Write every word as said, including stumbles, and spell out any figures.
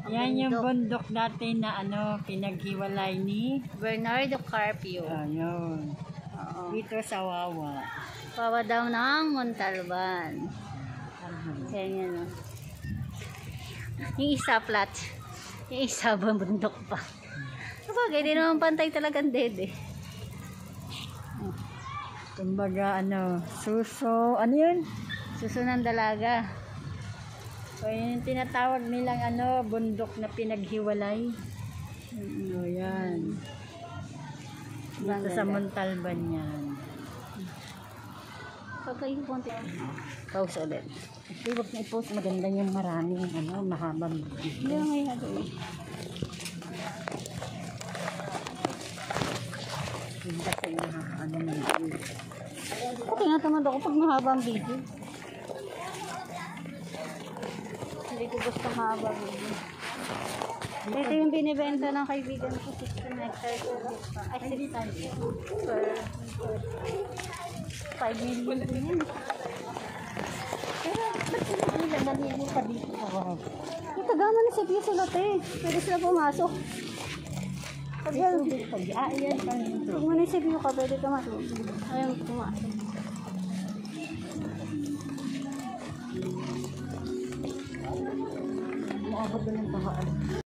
Yan yung bundok dati na ano, pinaghiwalay ni Bernardo Carpio. Ayun. Oo. Dito sa Wawa. Wawa daw ng Montalban. Yan yan. Oh. Yung isa flat. Yung isa bundok pa. Sabagay, di naman pantay talagang dede. Kumbaga ano, suso, ano yun? Suso ng dalaga. So yun yung tinatawag nilang ano, bundok na pinaghiwalay. O yan. Dito sa Montalban yan. Pagkayo konti. Pause ulit. Kasi huwag na i-post, maganda yung maraming ano, mahabang Hindi video. na ngayon natin. Hindi kasi ano na yun. Okay nga tamad ako pag mahabang video. Hindi ko gusto mahabang video. Ito yung binibenta ng kaibigan ko, sixteen hectares. Ay, six times. Per five million din yan. Pero, ba't sila nila naligo pa dito? Ito gama na sa biyo sa lote. Pwede sila pumasok. Pag yan, Ah, yan pa nito. pag manisip mo ka, pwede ka matulog. Ayaw pumasok. Maabot din ng tahaan.